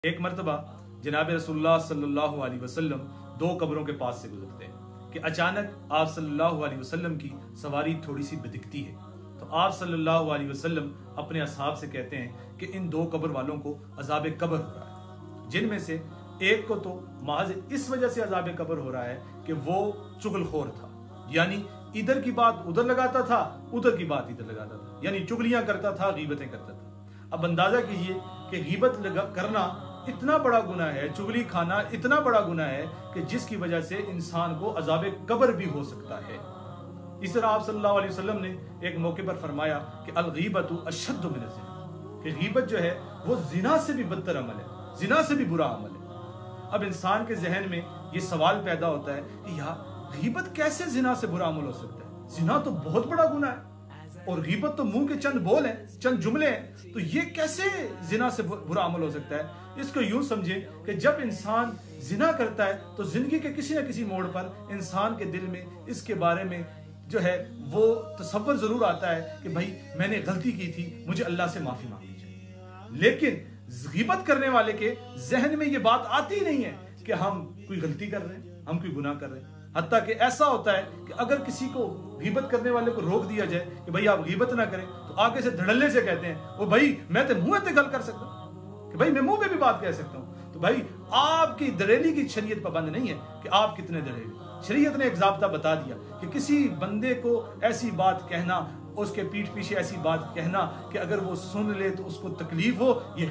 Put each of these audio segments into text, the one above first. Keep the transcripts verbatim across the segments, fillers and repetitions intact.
ایک مرتبہ جناب رسول اللہ صلی اللہ علیہ وسلم دو قبروں کے پاس سے گزرتے ہیں کہ اچانک آپ صلی اللہ علیہ وسلم کی سواری تھوڑی سی بدکتی ہے، تو آپ صلی اللہ علیہ وسلم اپنے اصحاب سے کہتے ہیں کہ ان دو قبر والوں کو عذاب قبر ہو رہا ہے، جن میں سے ایک کو تو محض اس وجہ سے عذاب قبر ہو رہا ہے کہ وہ چغل خور تھا، یعنی ادھر کی بات ادھر لگاتا تھا، ادھر کی بات ادھر لگاتا تھا، یعنی چگلیاں کرتا تھا، غیبتیں کرتا تھا۔ اب اندازہ کیجئے کہ غیبت کرنا اتنا بڑا گناہ ہے، چگلی کھانا اتنا بڑا گناہ ہے کہ جس کی وجہ سے انسان کو عذاب قبر بھی ہو سکتا ہے۔ اس طرح آپ صلی اللہ علیہ وسلم نے ایک موقع پر فرمایا کہ الغیبت اشد من الزنا، کہ غیبت جو ہے وہ زنا سے بھی بدتر عمل ہے، زنا سے بھی برا عمل ہے۔ اب انسان کے ذہن میں یہ سوال پیدا ہوتا ہے کہ یار غیبت کیسے زنا سے برا عمل ہو سکتا ہے؟ زنا تو بہت بڑا گناہ ہے اور غیبت تو منہ کے چند بول ہیں، چند جملے ہیں، تو یہ کیسے زنا سے برا عمل ہو سکتا ہے؟ اس کو یوں سمجھیں کہ جب انسان زنا کرتا ہے تو زندگی کے کسی نہ کسی موڑ پر انسان کے دل میں اس کے بارے میں جو ہے وہ تصور ضرور آتا ہے کہ بھائی میں نے غلطی کی تھی، مجھے اللہ سے معافی مانگنی چاہیے، لیکن غیبت کرنے والے کے ذہن میں یہ بات آتی نہیں ہے کہ ہم کوئی غلطی کر رہے ہیں، ہم کوئی گناہ کر رہے ہیں۔ حتیٰ کہ ایسا ہوتا ہے کہ اگر کسی کو غیبت کرنے والے کو روک دیا جائے کہ بھائی آپ غیبت نہ کریں، تو آگے سے دھڑلے سے کہتے ہیں وہ بھائی میں تو منہ تے گل کر سکتا ہوں، کہ بھائی میں منہ پہ بھی بات کہہ سکتا ہوں۔ تو بھائی آپ کی دلیری کی شریعت پابند نہیں ہے کہ آپ کتنے دلیری۔ شریعت نے ایک ضابطہ بتا دیا کہ کسی بندے کو ایسی بات کہنا، اس کے پیٹھ پیچھے ایسی بات کہنا کہ اگر وہ سن لے تو اس کو تکلیف ہو، یہ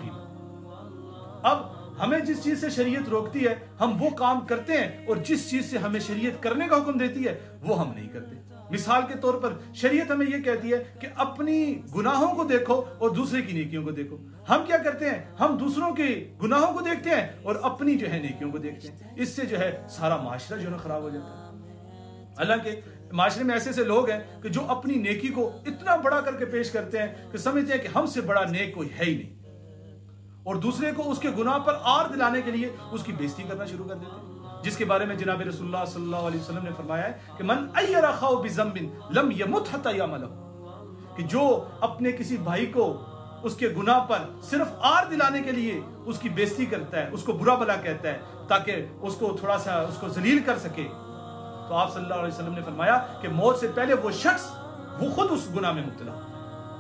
غیبت۔ اب ہمیں جس چیز سے شریعت روکتی ہے ہم وہ کام کرتے ہیں، اور جس چیز سے ہمیں شریعت کرنے کا حکم دیتی ہے وہ ہم نہیں کرتے۔ مثال کے طور پر شریعت ہمیں یہ کہتی ہے کہ اپنی گناہوں کو دیکھو اور دوسرے کی نیکیوں کو دیکھو۔ ہم کیا کرتے ہیں؟ ہم دوسروں کے گناہوں کو دیکھتے ہیں اور اپنی جو ہے نیکیوں کو دیکھتے ہیں۔ اس سے جو ہے سارا معاشرہ جو ہے خراب ہو جاتا ہے۔ حالانکہ معاشرے میں ایسے ایسے لوگ ہیں کہ جو اپنی نیکی کو اتنا بڑا کر کے پیش کرتے ہیں کہ سمجھتے ہیں کہ ہم سے بڑا نیک کوئی ہے ہی نہیں، اور دوسرے کو اس کے گناہ پر آر دلانے کے لیے اس کی بےزتی کرنا شروع کر دیتے ہیں، جس کے بارے میں جناب رسول اللہ صلی اللہ علیہ وسلم نے فرمایا ہے کہ من ایر اخاہ بذنب لم یمت حتی یعملہ، کہ جو اپنے کسی بھائی کو اس کے گناہ پر صرف آر دلانے کے لیے اس کی بےزتی کرتا ہے، اس کو برا بھلا کہتا ہے تاکہ اس کو تھوڑا سا اس کو ذلیل کر سکے، تو آپ صلی اللہ علیہ وسلم نے فرمایا کہ موت سے پہلے وہ شخص وہ خود اس گناہ میں مبتلا ہو۔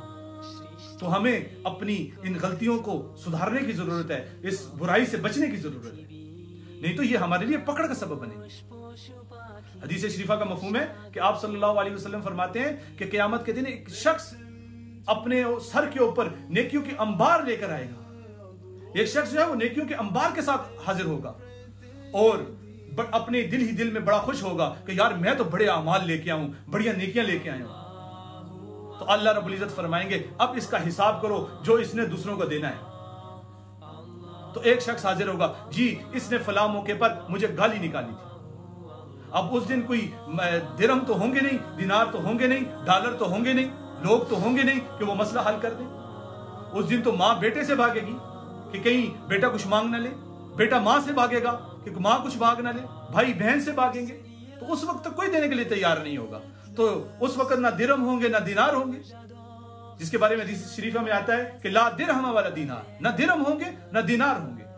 تو ہمیں اپنی ان غلطیوں کو سدھارنے کی ضرورت ہے، اس برائی سے بچنے کی ضرورت ہے، نہیں تو یہ ہمارے لیے پکڑ کا سبب بنے گی۔ حدیث شریفہ کا مفہوم ہے کہ آپ صلی اللہ علیہ وسلم فرماتے ہیں کہ قیامت کے دن ایک شخص اپنے سر کے اوپر نیکیوں کی انبار لے کر آئے گا، ایک شخص جو ہے وہ نیکیوں کے انبار کے ساتھ حاضر ہوگا اور اپنے دل ہی دل میں بڑا خوش ہوگا کہ یار میں تو بڑے اعمال لے کے آؤں، بڑیاں نیکیاں لے کے آیا ہوں۔ تو اللہ رب العزت فرمائیں گے اب اس کا حساب کرو جو اس نے دوسروں کو دینا ہے۔ تو ایک شخص حاضر ہوگا، جی اس نے فلاں موقع پر مجھے گالی نکالی تھی۔ اب اس دن کوئی درہم تو ہوں گے نہیں، دینار تو ہوں گے نہیں، ڈالر تو ہوں گے نہیں، لوگ تو ہوں گے نہیں کہ وہ مسئلہ حل کر دیں۔ اس دن تو ماں بیٹے سے بھاگے گی کہ کہیں بیٹا کچھ مانگ نہ لے، بیٹا ماں سے بھاگے گا کہ ماں کچھ مانگ نہ لے، بھائی بہن سے بھاگیں گے، تو اس وقت تک کوئی دینے کے لیے تیار نہیں ہوگا۔ تو اس وقت نہ درہم ہوں گے نہ دینار ہوں گے، جس کے بارے میں حدیث شریفہ میں آتا ہے کہ لا درہم والا دینار، نہ درہم ہوں گے نہ دینار ہوں گے۔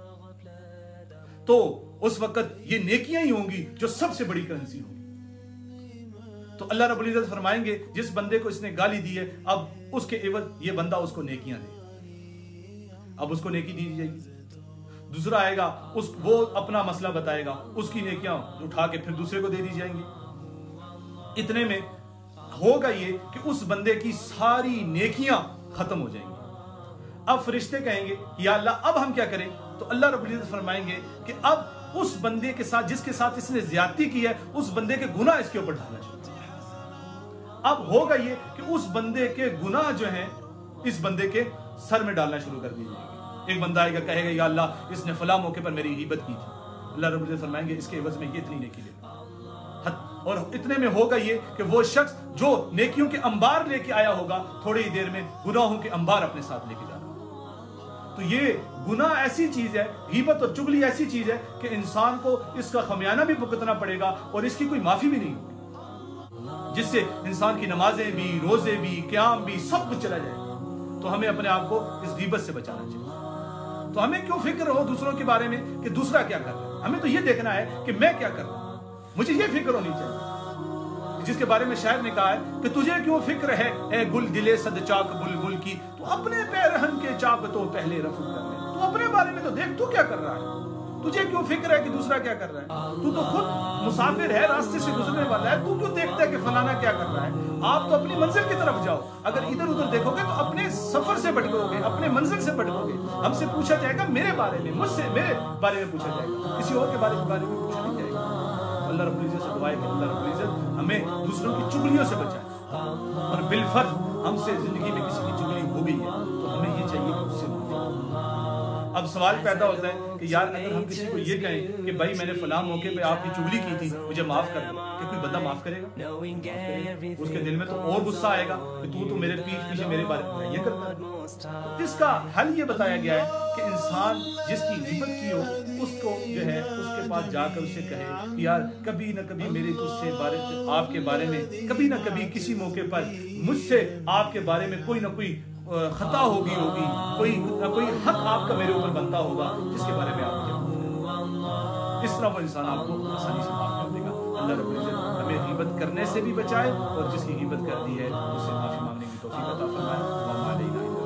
تو اس وقت یہ نیکیاں ہی ہوں گی جو سب سے بڑی کرنسی ہوگی۔ تو اللہ رب العزت فرمائیں گے جس بندے کو اس نے گالی دی ہے اب اس کے عوض یہ بندہ اس کو نیکیاں دے، اب اس کو نیکی دی جائے گی۔ دوسرا آئے گا، اس وہ اپنا مسئلہ بتائے گا، اس کی نیکیاں اٹھا کے پھر دوسرے کو دے دی جائیں گی۔ اتنے میں ہوگا یہ کہ اس بندے کی ساری نیکیاں ختم ہو جائیں گی۔ اب فرشتے کہیں گے یا اللہ اب ہم کیا کریں؟ تو اللہ رب العزت فرمائیں گے کہ اب اس بندے کے ساتھ جس کے ساتھ اس نے زیادتی کی ہے اس بندے کے گناہ اس کے اوپر ڈالنا شروع۔ اب ہوگا یہ کہ اس بندے کے گناہ جو ہیں اس بندے کے سر میں ڈالنا شروع کر دی جائیں گے۔ ایک بندہ آئے گا کہے گا یا اللہ اس نے فلاں موقع پر میری غیبت کی تھی، اللہ رب العزت فرمائیں گے اس کے عوض میں یہ اتنی نیکی لے۔ اور اتنے میں ہوگا یہ کہ وہ شخص جو نیکیوں کے انبار لے کے آیا ہوگا تھوڑی ہی دیر میں گناہوں کے انبار اپنے ساتھ لے کے جا رہا ہوگا۔ تو یہ گناہ ایسی چیز ہے، غیبت اور چغلی ایسی چیز ہے کہ انسان کو اس کا خمیانہ بھی بھگتنا پڑے گا اور اس کی کوئی معافی بھی نہیں ہوگی، جس سے انسان کی نمازیں بھی، روزے بھی، قیام بھی سب کچھ چلا جائے۔ تو ہمیں اپنے آپ کو اس غیبت سے بچانا چاہیے۔ तो हमें क्यों फिक्र हो दूसरों के बारे में कि दूसरा क्या कर रहा है? हमें तो ये देखना है कि मैं क्या कर रहा हूं। मुझे ये फिक्र होनी चाहिए, जिसके बारे में शायर ने कहा है कि तुझे क्यों फिक्र है ए गुल दिले सद चाक बुलबुल की, तू अपने पैरहन के चाक तो पहले रफू कर ले। तू अपने बारे में तो देख, तू क्या कर रहा है? तुझे क्यों फिक्र है कि दूसरा क्या कर रहा है? तू तो खुद मुसाफिर है, रास्ते से गुजरने वाला है, तू क्यों देखता है कि फलाना क्या कर रहा है? आप तो अपनी मंजिल की तरफ जाओ। अगर इधर उधर देखोगे तो अपने सफर से भटकोगे, अपने मंजिल से भटकोगे। हमसे पूछा जाएगा मेरे बारे में, मुझसे मेरे बारे में पूछा जाएगा, किसी और के बारे में बारे में पूछा नहीं जाएगा। अल्लाह रब्बुल इज्जत से दुआ है कि अल्लाह रब्बुल इज्जत हमें दूसरों की चुगलियों से बचाए, और बिलफर्ज हमसे जिंदगी में किसी की चुगली हो गई है तो हमें ये चाहिए कि उससे अब सवाल पैदा होता है कि यार अगर हम किसी को ये कहें कि भाई मैंने फलां मौके पे आपकी चुगली की थी, मुझे माफ कर दो, कि कोई बंदा माफ करेगा? करेगा। उसके दिल में तो और गुस्सा आएगा कि तू तो मेरे पीठ पीछे मेरे बारे में ये करता है। इसका हल ये बताया गया है कि इंसान जिसकी गिबत की हो उसको जो है उसके पास जाकर उसे कहे कि यार कभी ना कभी मेरे तुझसे बारे आपके बारे में कभी ना कभी किसी मौके पर मुझसे आपके बारे में कोई ना कोई खता होगी होगी कोई ना कोई हक आपका मेरे ऊपर बनता होगा जिसके बारे में आप मुझे, इस तरह वो इंसान आपको आसानी से माफ कर देगा। अल्लाह रब्बुल इज्जत हमें गिबत करने से भी बचाए और जिसकी गिबत कर दी है उससे माफी मांगने की तौफीक अता फरमाए।